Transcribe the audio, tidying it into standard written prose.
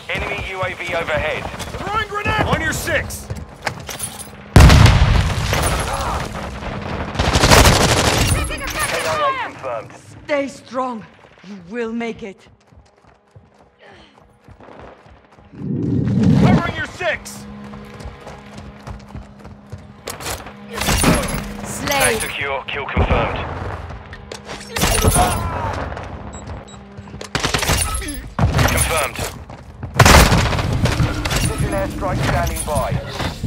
Enemy UAV overhead. Throwing grenade! On your 6! KIA confirmed. Stay strong. You will make it. Covering your 6! Tag Slay. secure. Kill confirmed. Confirmed. Precision airstrike standing by.